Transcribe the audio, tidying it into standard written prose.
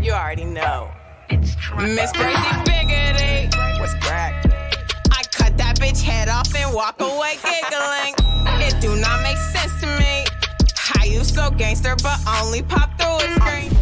You already know. Miss Crazy Biggity. What's crack? I cut that bitch head off and walk away giggling. It do not make sense to me. How you so gangster but only pop through a screen?